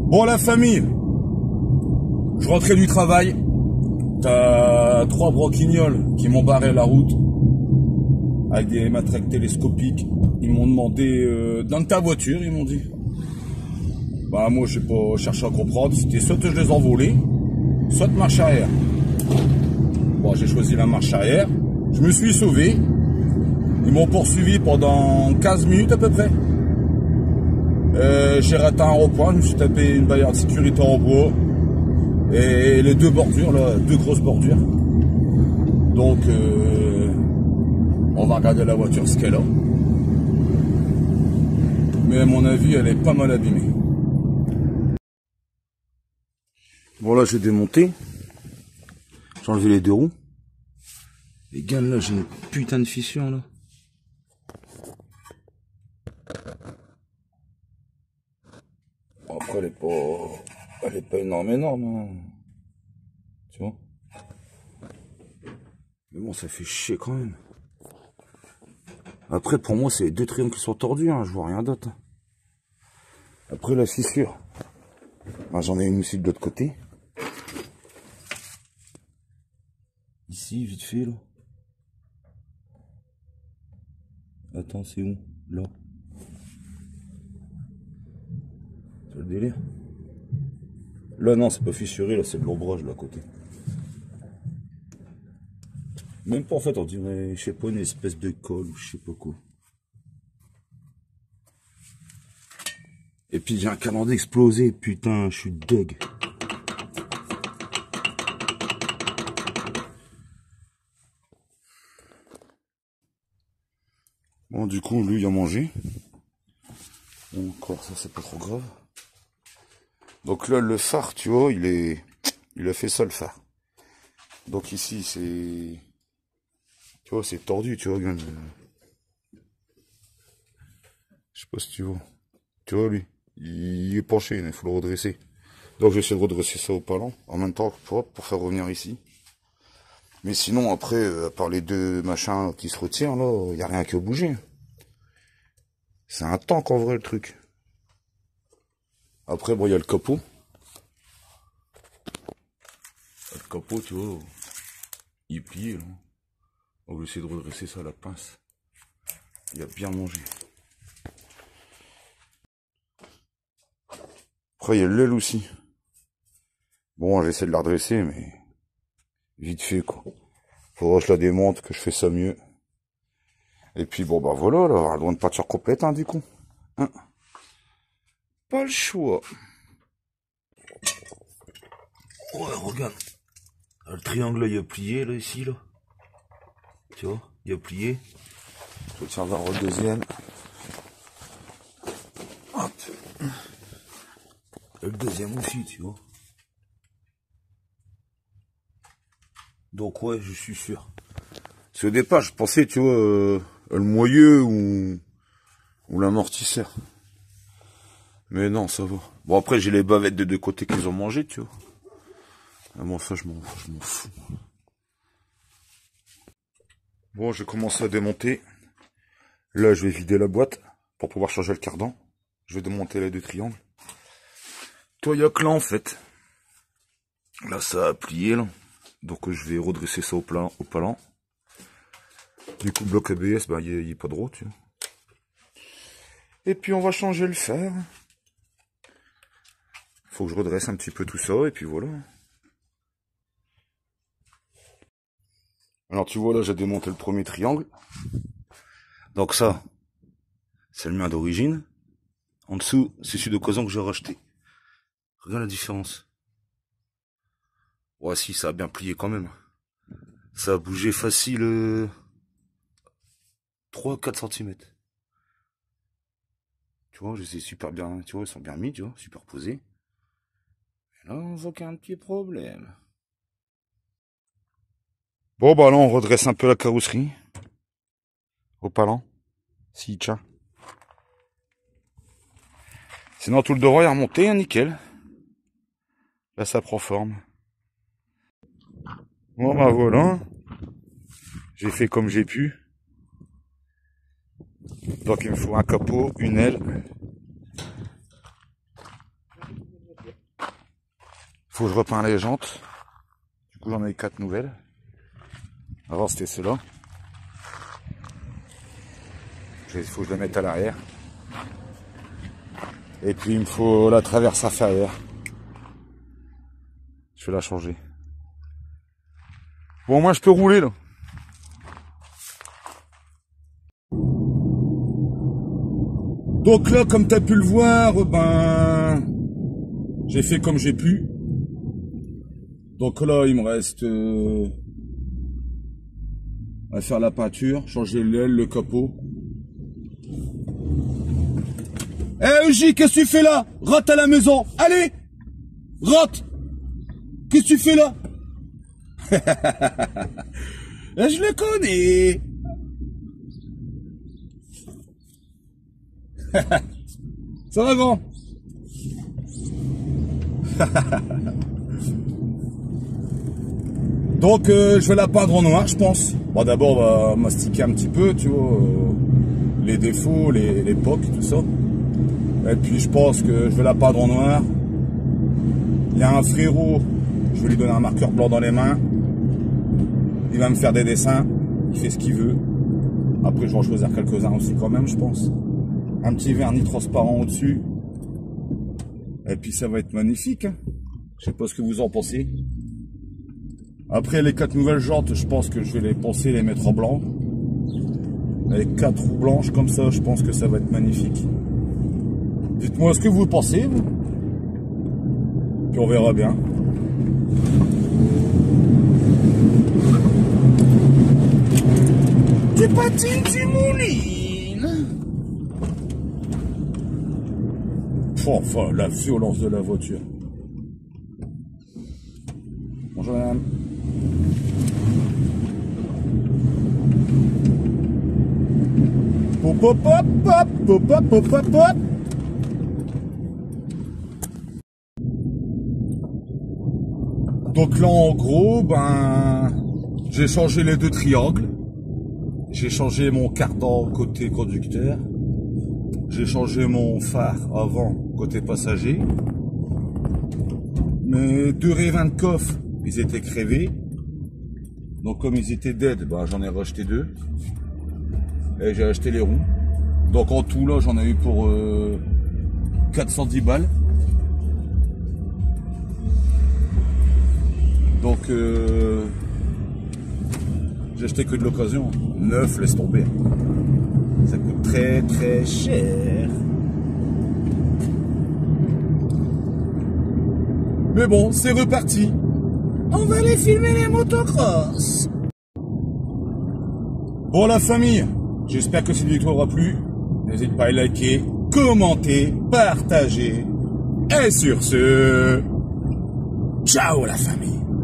Bon, la famille, je rentrais du travail, t'as 3 broquignoles qui m'ont barré la route avec des matraques télescopiques. Ils m'ont demandé dans ta voiture, ils m'ont dit. Bah moi j'ai pas cherché à comprendre, c'était soit je les envolais, soit marche arrière. Bon, j'ai choisi la marche arrière, je me suis sauvé. Ils m'ont poursuivi pendant 15 minutes à peu près. J'ai raté un rond-point, je me suis tapé une barrière de sécurité en bois. Et les 2 bordures, là, 2 grosses bordures. Donc, on va regarder la voiture ce qu'elle a. Mais à mon avis, elle est pas mal abîmée. Bon, là, j'ai démonté. J'ai enlevé les 2 roues. Et regarde, là, j'ai une putain de fissure, là. Après, elle est pas énorme, hein. Tu vois. Mais bon, ça fait chier quand même. Après, pour moi, c'est les 2 triangles qui sont tordus, hein. Je vois rien d'autre. Après, la fissure. Ben, j'en ai une aussi de l'autre côté. Ici, vite fait, là. Attends, c'est où? Là. C'est le délire. Là, non, c'est pas fissuré, là, c'est de l'ombrage, là, à côté. Même pas, en fait, on dirait, je sais pas, une espèce de colle, ou je sais pas quoi. Et puis, j'ai un calandre explosé, putain, je suis deg. Bon, du coup, lui, il a mangé. Bon, encore, ça, c'est pas trop grave. Donc là, le phare, tu vois, il a fait ça, le phare. Donc ici, c'est... Tu vois, c'est tordu, tu vois, regarde. Je sais pas si tu vois. Tu vois, lui, il est penché, il faut le redresser. Donc j'essaie de redresser ça au palan, en même temps, pour faire revenir ici. Mais sinon, après, à part les 2 machins qui se retirent, là, il n'y a rien qui a bougé. C'est un tank, en vrai, le truc. Après, bon, il y a le capot. Le capot, tu vois, il est plié, là. On va essayer de redresser ça à la pince. Il a bien mangé. Après, il y a l'aile aussi. Bon, j'essaie de la redresser, mais vite fait, quoi. Faudra que je la démonte, que je fais ça mieux. Et puis, bon, bah voilà, là, elle doit une peinture complète, hein, du coup. Hein, pas le choix. Ouais, regarde. Le triangle, là, il a plié, là, ici, là. Tu vois, il a plié. Je vais tiens voir le deuxième. Hop. Et le deuxième aussi, tu vois. Donc ouais, je suis sûr. Parce qu'au départ, je pensais, tu vois, le moyeu ou l'amortisseur. Mais non, ça va. Bon, après, j'ai les bavettes des 2 côtés qu'ils ont mangé, tu vois. Ah bon, ça, je m'en fous. Bon, j'ai commencé à démonter. Là, je vais vider la boîte pour pouvoir changer le cardan. Je vais démonter les 2 triangles. Toi, il y a que là, en fait. Là, ça a plié, là. Donc, je vais redresser ça au palan. Du coup, bloc ABS, bah, il n'y a pas de roue, tu vois. Et puis, on va changer le fer. Faut que je redresse un petit peu tout ça, et puis voilà. Alors, tu vois, là, j'ai démonté le premier triangle. Donc ça, c'est le mien d'origine. En dessous, c'est celui d'occasion que j'ai racheté. Regarde la différence. Ouais, si, ça a bien plié quand même. Ça a bougé facile 3-4 cm. Tu vois, je sais super bien, tu vois, ils sont bien mis, tu vois, superposés. Et là, on voit qu'il y a un petit problème. Bon, bah là, on redresse un peu la carrosserie. Au palan. Si, tiens. Sinon, tout le devant est remonté, hein, nickel. Là, ça prend forme. Bon, bah voilà. J'ai fait comme j'ai pu. Donc, il me faut un capot, une aile. Faut que je repeins les jantes. Du coup, j'en ai 4 nouvelles. Avant, c'était ceux-là. Il faut que je les mette à l'arrière. Et puis, il me faut la traverse inférieure. Je vais la changer. Bon, moi, je peux rouler, là. Donc là, comme tu as pu le voir, ben, j'ai fait comme j'ai pu. Donc là, il me reste à faire la peinture, changer l'aile, le capot. Eh J, qu'est-ce que tu fais là? Rate à la maison. Allez, rate. Qu'est-ce que tu fais là? Je le connais. Ça va, grand? Donc je vais la peindre en noir, je pense. Bon, d'abord on va mastiquer un petit peu, tu vois, les défauts, les pocs, tout ça. Et puis je pense que je vais la peindre en noir. Il y a un frérot, je vais lui donner un marqueur blanc dans les mains. Il va me faire des dessins, il fait ce qu'il veut. Après je vais en choisir quelques-uns aussi quand même, je pense. Un petit vernis transparent au-dessus. Et puis ça va être magnifique. Hein. Je sais pas ce que vous en pensez. Après les 4 nouvelles jantes, je pense que je vais les poncer, les mettre en blanc. Avec 4 roues blanches comme ça, je pense que ça va être magnifique. Dites-moi ce que vous pensez, vous. Puis on verra bien. Tes patines, tu moulines. Enfin, la violence de la voiture. Bonjour madame. Pop pop pop pop pop pop pop pop. Donc là en gros, ben j'ai changé les 2 triangles. J'ai changé mon cardan côté conducteur. J'ai changé mon phare avant côté passager. Mes 2 rayons de coffre, ils étaient crevés. Donc comme ils étaient dead, ben, j'en ai racheté 2. Et j'ai acheté les roues. Donc en tout là j'en ai eu pour 410 balles. Donc j'ai acheté que de l'occasion. Neuf, laisse tomber. Ça coûte très très cher. Mais bon, c'est reparti. On va aller filmer les motocross. Bon la famille, j'espère que cette vidéo t'aura plu. N'hésite pas à liker, commenter, partager. Et sur ce, ciao la famille.